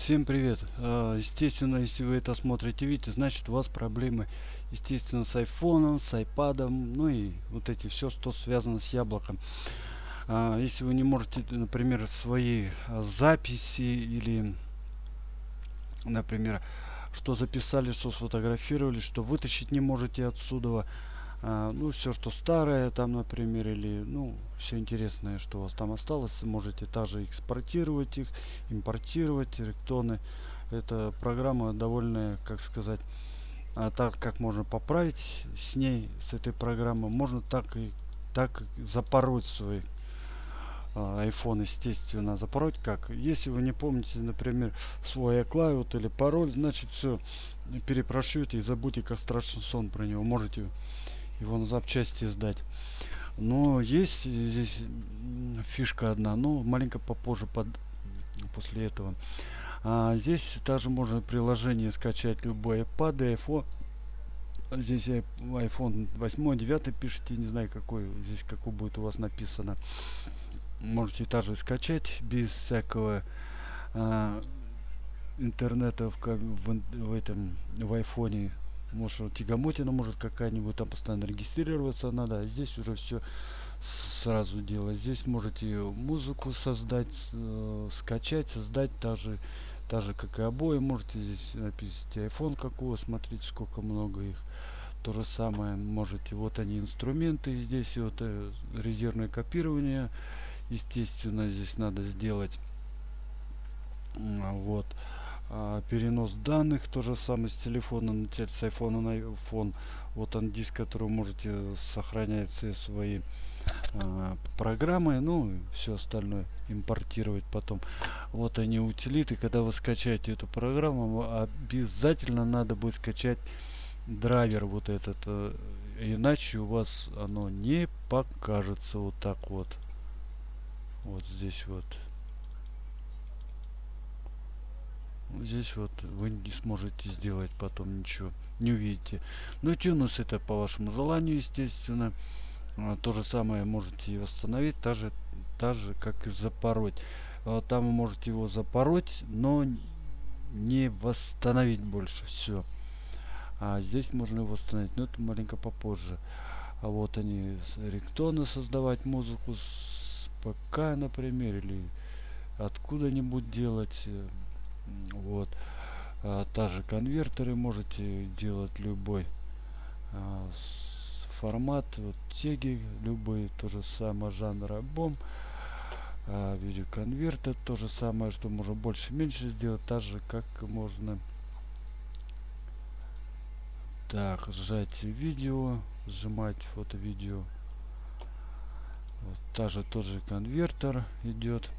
Всем привет. Естественно, если вы это смотрите, видите, значит у вас проблемы, естественно, с айфоном, с айпадом, ну и вот эти все, что связано с яблоком. Если вы не можете, например, свои записи или, например, что записали, что сфотографировали, что вытащить не можете отсюда, ну, все, что старое там, например, или, ну, все интересное, что у вас там осталось, можете также экспортировать их, импортировать рингтоны. Эта программа довольно, как сказать, так как можно поправить с ней, с этой программой, можно так и запороть свой iPhone, естественно. Запороть как? Если вы не помните, например, свой iCloud или пароль, значит все, перепрошите и забудьте как страшный сон про него. Можете его на запчасти сдать. Но есть здесь фишка одна, ну маленько попозже после этого. Здесь также можно приложение скачать любой iPad и iPhone. Здесь iPhone 8, 9 пишите, не знаю какой, здесь какой будет у вас написано. Можете также скачать без всякого интернета в этом в айфоне. Может тягомотина может какая-нибудь там постоянно регистрироваться надо, а здесь уже все сразу делать. Здесь можете музыку создать, скачать, создать, так же как и обои. Можете здесь написать iPhone какого, смотрите сколько много их. То же самое можете, вот они инструменты здесь, вот резервное копирование, естественно, здесь надо сделать. Вот. Перенос данных, то же самое с телефона на с iPhone на iPhone. Вот он диск, который можете сохранять все свои программы, ну и все остальное импортировать потом. Вот они утилиты. Когда вы скачаете эту программу, обязательно надо будет скачать драйвер вот этот, иначе у вас оно не покажется вот так вот. Вот здесь вот. Здесь вот вы не сможете сделать потом ничего, не увидите. Но тюнус это по вашему желанию, естественно. То же самое можете и восстановить, так же как и запороть. Там вы можете его запороть, но не восстановить больше. Все. А здесь можно его восстановить, но это маленько попозже. А вот они, рингтоны создавать, музыку с ПК, например, или откуда-нибудь делать. Вот. Также конвертеры можете делать любой формат, вот теги любые, то же самое, жанр альбом, видеоконвертер, то же самое, что можно больше меньше сделать, так же как можно так сжать видео, сжимать фото-видео. Вот, также тот же конвертер идет.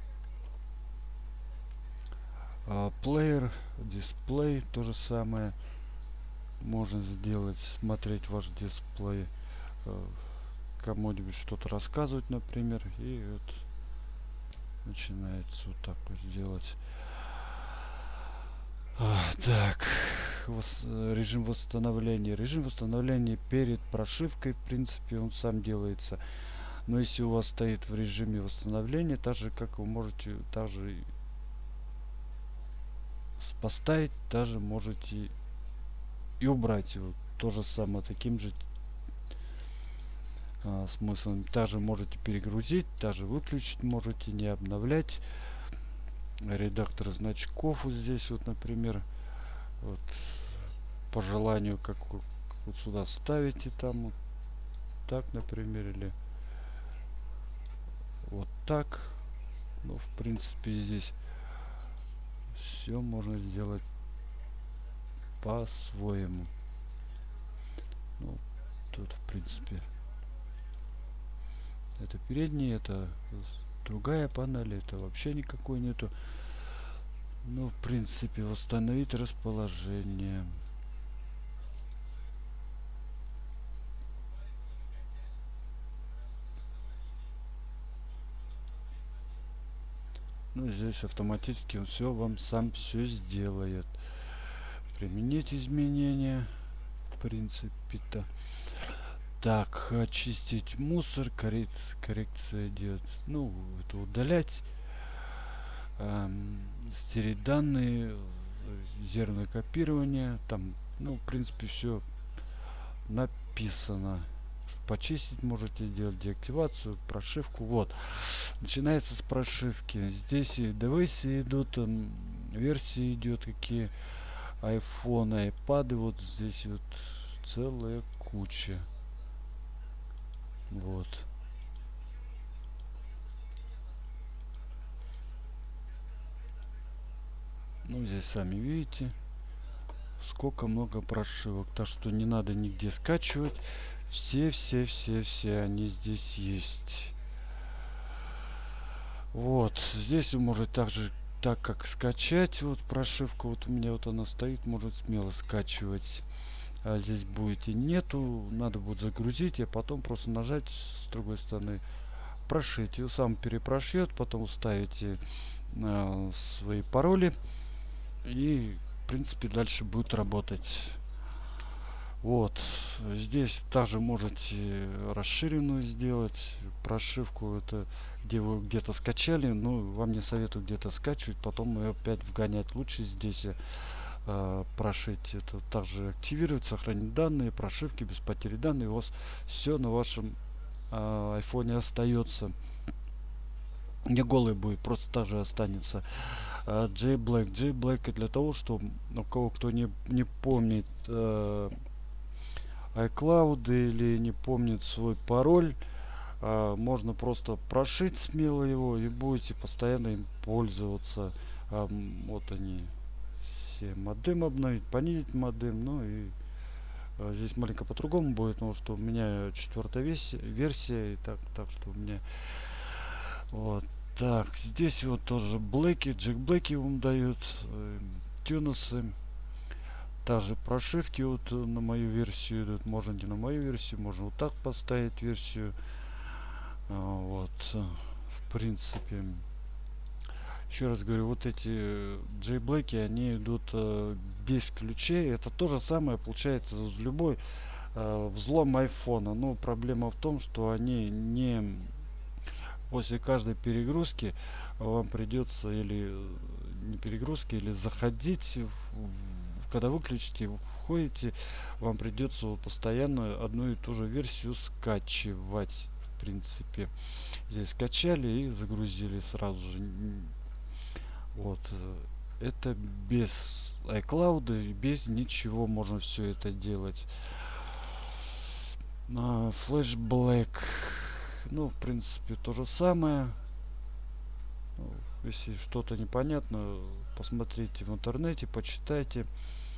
Плеер, дисплей, то же самое можно сделать, смотреть ваш дисплей, кому-нибудь что-то рассказывать, например, и вот начинается вот так вот делать. Так, режим восстановления. Режим восстановления перед прошивкой, в принципе, он сам делается. Но если у вас стоит в режиме восстановления, так же как вы можете также поставить, даже можете и убрать его. То же самое, таким же смыслом. Также можете перегрузить, даже выключить можете, не обновлять. Редактор значков вот здесь вот, например, вот, по желанию, как вот сюда ставите, там вот так, например, или вот так. Ну, в принципе, здесь все можно сделать по-своему. Ну, тут, в принципе, это передний, это другая панель, это вообще никакой нету. Ну, в принципе, восстановить расположение. Ну, здесь автоматически он все вам сам все сделает. Применить изменения, в принципе-то. Так, очистить мусор, коррекция идет. Ну, это удалять. стереть данные, зерное копирование, там, ну, в принципе, все написано. Почистить можете делать, деактивацию, прошивку. Вот. Начинается с прошивки. Здесь и девайсы идут, версии идет, какие iPhone, iPad, вот здесь вот целая куча. Вот. Ну, здесь сами видите, сколько много прошивок. Так что не надо нигде скачивать. Все они здесь есть. Вот. Здесь вы можете также, так как скачать, вот прошивку, вот у меня вот она стоит, может смело скачивать. А здесь будете нету, надо будет загрузить, а потом просто нажать с другой стороны прошить. И сам перепрошьет, потом ставите свои пароли и в принципе дальше будет работать. Вот здесь также можете расширенную сделать прошивку, это где вы где-то скачали, но вам не советую где-то скачивать, потом ее опять вгонять. Лучше здесь прошить это, также активировать, сохранить данные, прошивки без потери данных, у вас все на вашем айфоне остается, не голый будет, просто также останется. J-Black для того, чтобы у кого кто не помнит iCloud или не помнит свой пароль, можно просто прошить смело его и будете постоянно им пользоваться. Вот они все. Модем обновить, понизить модем, ну и здесь маленько по-другому будет, потому что у меня 4-я версия, и так что у меня вот так. Здесь вот тоже блэки, джек-блэки вам дают, тюнусы. Также прошивки вот на мою версию идут. Можно не на мою версию, можно вот так поставить версию. Вот, в принципе. Еще раз говорю, вот эти J-блэки, они идут без ключей. Это то же самое получается с любой взлом айфона. Но проблема в том, что они не после каждой перегрузки вам придется или не перегрузки, или заходить когда выключите, входите, вам придется вот постоянно одну и ту же версию скачивать. В принципе, здесь скачали и загрузили сразу же. Вот это без iCloud, без ничего можно все это делать. Flash Black, ну, в принципе, то же самое. Если что-то непонятно, посмотрите в интернете, почитайте.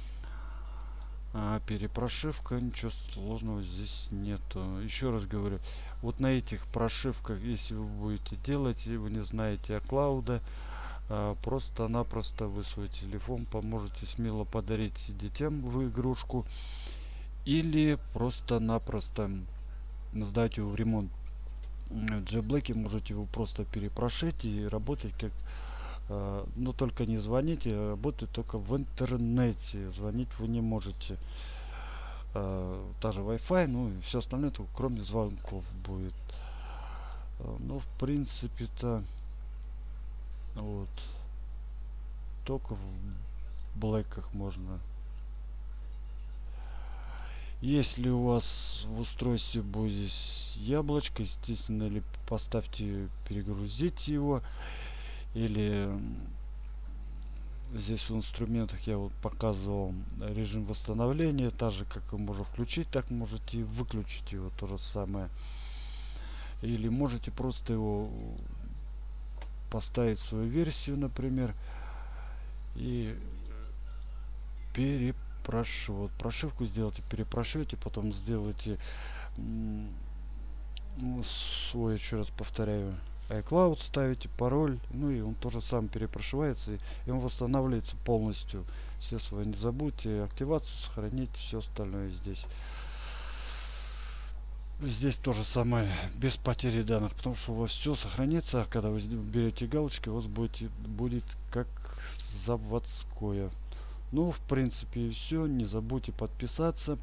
Перепрошивка, ничего сложного здесь нету. Еще раз говорю, вот на этих прошивках, если вы будете делать и вы не знаете iCloud, просто-напросто вы свой телефон поможете смело подарить детям в игрушку, или просто-напросто сдать его в ремонт. В J-Black можете его просто перепрошить и работать как, но только не звоните, работать только в интернете. Звонить вы не можете. Даже Wi-Fi, ну и все остальное, только кроме звонков будет. Ну, в принципе-то вот только в блэках можно. Если у вас в устройстве будет здесь яблочко, естественно, или поставьте перегрузить его, или здесь в инструментах я вот показывал режим восстановления, так же как вы можете включить, так можете и выключить его, то же самое. Или можете просто его поставить свою версию, например, и вот прошивку сделайте, перепрошивайте, потом сделайте свой, еще раз повторяю, iCloud ставите, пароль, ну и он тоже сам перепрошивается, и он восстанавливается полностью. Все свои не забудьте, активацию сохранить, все остальное здесь. Здесь тоже самое, без потери данных, потому что у вас все сохранится, а когда вы берете галочки, у вас будет как заводское. Ну, в принципе, и все. Не забудьте подписаться,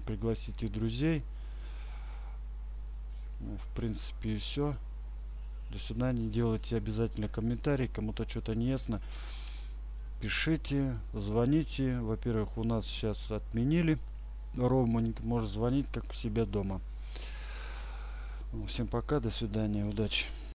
пригласите друзей. Ну, в принципе, и все. До свидания. Делайте обязательно комментарий. Кому-то что-то не ясно, пишите, звоните. Во-первых, у нас сейчас отменили роуминг. Можешь звонить как у себя дома. Всем пока, до свидания, удачи.